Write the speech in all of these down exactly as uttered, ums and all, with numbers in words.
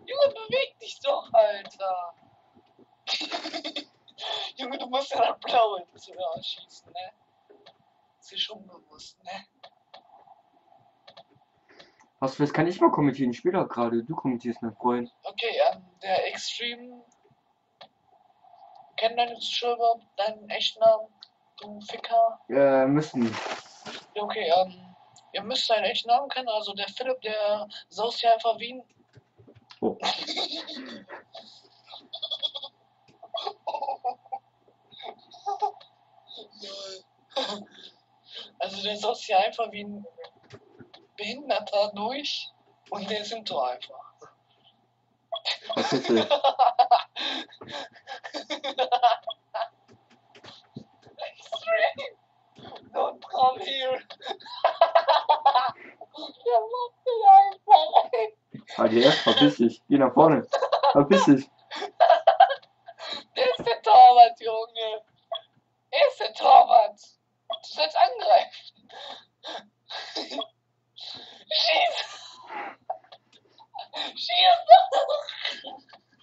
Junge, beweg dich doch, Alter. Junge, du musst ja das Blaue zuerst schießen, ne? Ist dir schon bewusst, ne? Was, das kann ich mal kommentieren. Ich spiele doch gerade. Du kommentierst, mein Freund. Okay, ähm, der Extreme. Kennen deine Zuschauer überhaupt deinen echten Namen? Du Ficker? Äh, müssen. Ja, okay, ähm. Ihr müsst seinen echten Namen kennen, also der Philipp, der saust ja einfach Wien. Oh. Also der saust ja einfach wie ein Behinderter durch und der sind so einfach. Verpiss dich. Don't come here. Der macht mich einfach, ey. Halt dir erst, verpiss dich. Geh nach vorne. Verpiss dich. Der ist der Torwart, Junge. Er ist der Torwart. Du sollst angreifen. Schieß. Schieß doch.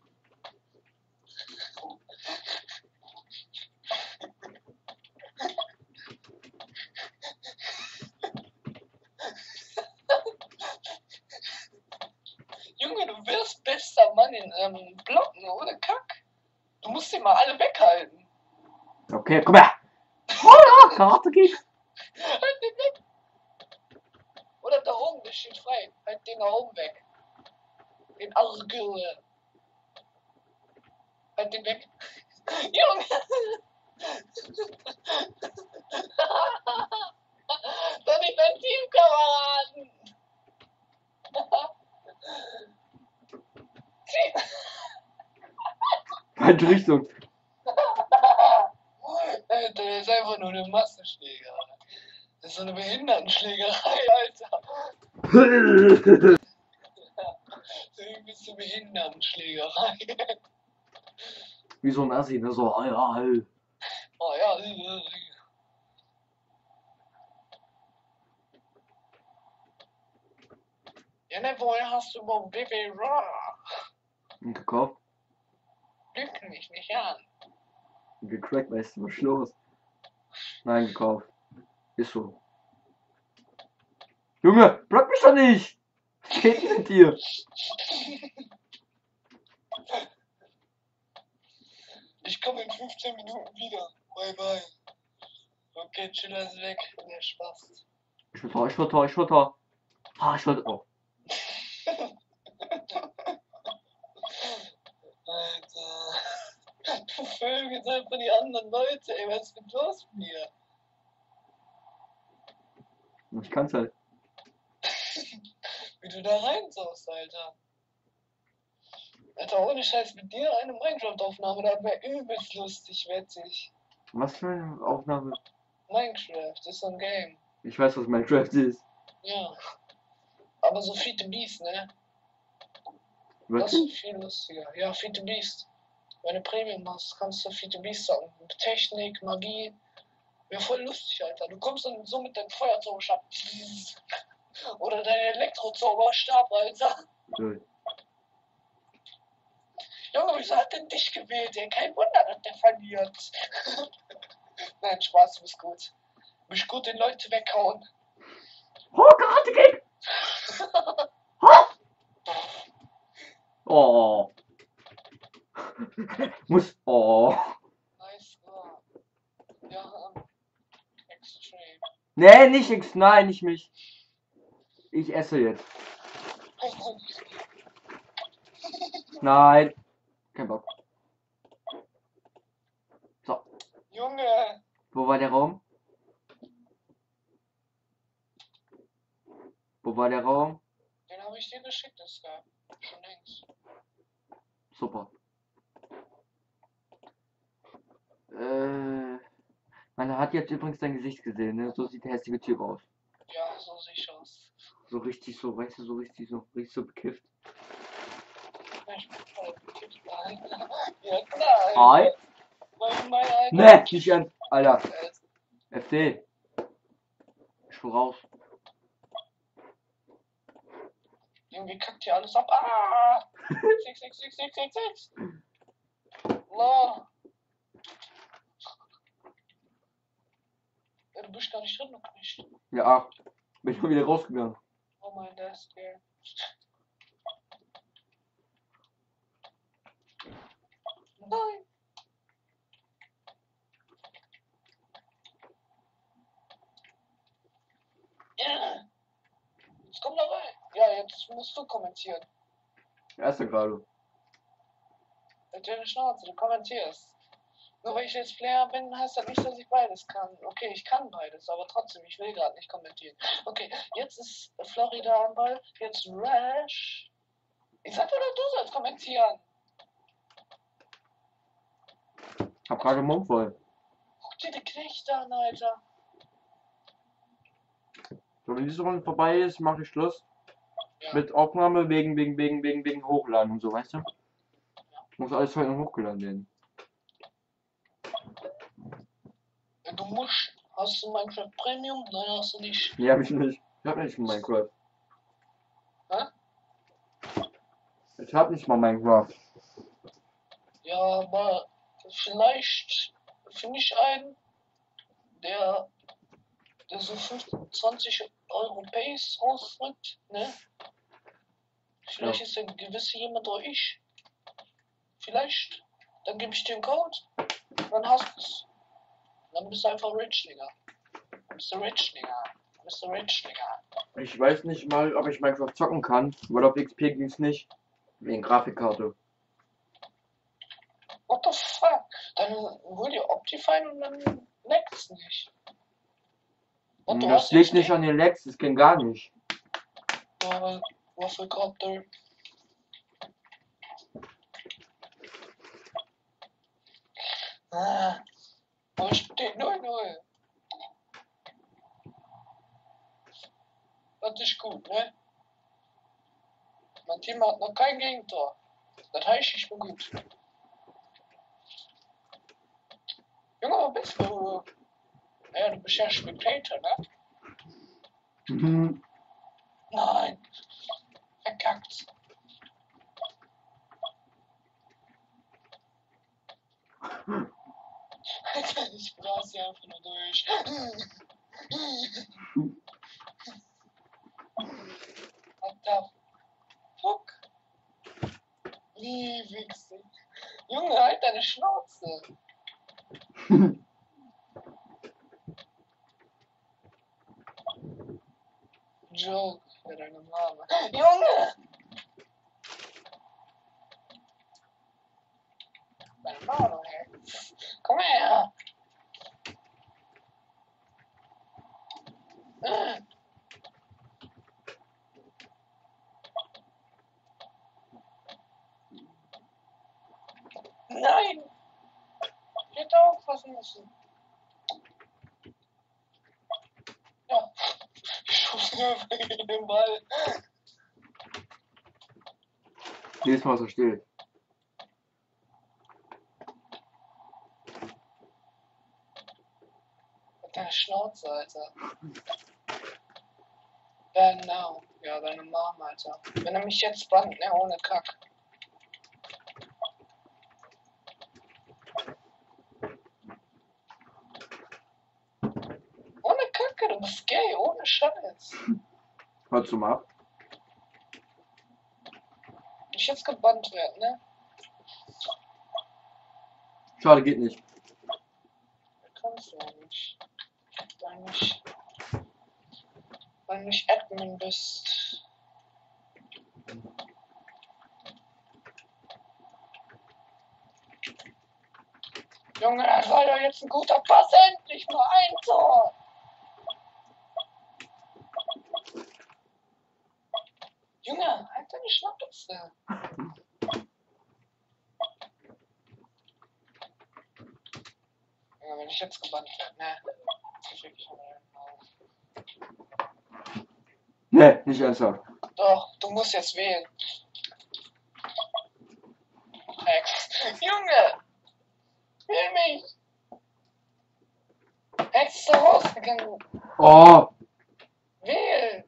Junge, du wirst bester Mann in ähm, Blocken, ohne Kack. Du musst die mal alle weghalten. Okay, komm her. Oh, Karate Kick. Halt den weg. Oder da oben, der steht frei. Halt den da oben weg. Den Argyle. Halt den weg. Junge. Doch nicht dein Teamkameraden. Falsche Richtung. Alter, der ist einfach nur eine Massenschläger. Das ist so eine Behindertenschlägerei, Alter. So übelste Behindertenschlägerei. Wie so ein Assi, ne? So, ja, hey. Oh ja. Ja, ne, woher hast du überhaupt B B Raw? Gekauft. Lüg mich nicht an. Gecrackt, weißt du, was ist los? Nein, gekauft. Ist so. Junge, block mich doch nicht! Was geht denn mit dir? Ich komme in fünfzehn Minuten wieder. Bye bye. Okay, Chiller ist weg. Der Spaß. Ich will Tor, ich will Tor, ich will Tor. Ah, ich will. Oh. Alter. Du vögelst einfach die anderen Leute, ey. Was ist denn los mit mir? Ich kann's halt. Wie du da reinsaust, Alter. Alter, ohne Scheiß, mit dir eine Minecraft-Aufnahme, das wäre übelst lustig, witzig. Was für eine Aufnahme? Minecraft ist so ein Game. Ich weiß, was Minecraft ist. Ja. Aber so Feed the Beast, ne? Das Wirklich? ist viel lustiger. Ja, Feed the Beast. Wenn du Premium machst, kannst du Feed the Beast sagen. Technik, Magie. Wäre voll lustig, Alter. Du kommst dann so mit deinem Feuerzauberstab. Oder dein Elektrozauberstab, Alter. Cool. Junge, wieso hat der dich gewählt, ey? Kein Wunder, dass der verliert. Nein, Spaß, du bist gut. Du bist gut, den Leute weghauen. Oh, Karate Kick! Oh. Muss. Oh. Nice, ja. Ja, ähm, extrem. Nee, nicht X. Nein, nicht mich. Ich esse jetzt. Nein. Kein Bock. So. Junge! Wo war der Raum? Wo war der Raum? Den habe ich dir geschickt, das Skype. Schon längst. Super. Äh. Man hat jetzt übrigens dein Gesicht gesehen, ne? So sieht der hässliche Typ aus. Ja, so sehe ich aus. So richtig so, weißt du, so richtig so, richtig so bekifft. Ich bin voll gekippt, Alter. Ja, klar, Hi? Alter. Mein, mein Alter. Ne, nicht ernst. Alter. Alter. F D. Ich will raus. Irgendwie kackt hier alles ab. Ah! sechs, sechs, sechs, sechs, sechs, sechs. La. Ja, du bist gar nicht drin, noch nicht. Ja, acht. Bin ich mal wieder rausgegangen. Oh mein Desk, ey. Nein. Ja. Jetzt komm da rein. Ja, jetzt musst du kommentieren. Erster gerade. Mit deiner Schnauze, du kommentierst. Nur weil ich jetzt Player bin, heißt das nicht, dass ich beides kann. Okay, ich kann beides, aber trotzdem, ich will gerade nicht kommentieren. Okay, jetzt ist Florida am Ball, jetzt Rash. Ich sag dir doch, du sollst kommentieren. Hab gerade den Mund voll. Guck dir die Knechte an, Alter. So, wenn diese Runde vorbei ist, mache ich Schluss. Ja. Mit Aufnahme wegen, wegen, wegen, wegen, wegen Hochladen und so, weißt du? Muss alles heute noch hochgeladen werden. Ja, du musst. Hast du Minecraft Premium? Nein, hast du nicht. Nee, hab ich nicht. Ich hab nicht mal Minecraft. Hä? Ich hab nicht mal Minecraft. Ja, aber vielleicht finde ich einen, der, der so fünfundzwanzig Euro Base rausrückt, ne? Vielleicht Ja. ist ein gewisser jemand oder ich. Vielleicht. Dann gebe ich dir einen Code. Dann hast du's. Dann bist du einfach rich, Digga. Dann bist du rich, Digga. Dann bist du rich, Digga. Ich weiß nicht mal, ob ich Minecraft zocken kann, weil auf X P ging's nicht. Wegen Grafikkarte. What the fuck? Dann hol dir Optifine und dann leckt's nicht. Und du Das hast liegt jetzt nicht an den Lags, das ging gar nicht. Ja, Waffelkarte. Ah, wo steht null null? Das ist gut, ne? Mein Team hat noch kein Gegentor. Das heißt, ich bin gut. Junge, wo bist du? Ja, du bist ja Spectator, ne? Mhm. Nein. Verkackt. Alter, ich blas hier einfach nur durch. What the fuck? Wie wichsig. Junge, halt deine Schnauze. Joke für deine Mama. Junge! Deine Mama, ey. Komm her! Äh. Nein! Ich hätte aufpassen müssen. Ja. Ich schuss einfach gegen den Ball. Jedes Mal so still. Mit deiner Schnauze, Alter. Genau. Ja, deine Mama, Alter. Wenn er mich jetzt bannt, ne, ohne Kack. Ohne Kacke, du bist gay, ohne Scheiß. Hörst du mal ab? Ich jetzt gebannt werden, ne? Schade, geht nicht. Kannst du ja nicht. Weil nicht. Weil du nicht Admin bist. Junge, das war doch jetzt ein guter Pass, endlich mal ein Tor! Junge, halt deine Schnauze! Ja, wenn ich jetzt gebannt werde, ne? Ich wirklich mal auf. Ne, nicht ernsthaft. Doch, du musst jetzt wählen. Hex. Junge! Wähl mich! Hex ist da rausgegangen. Oh! Wähl!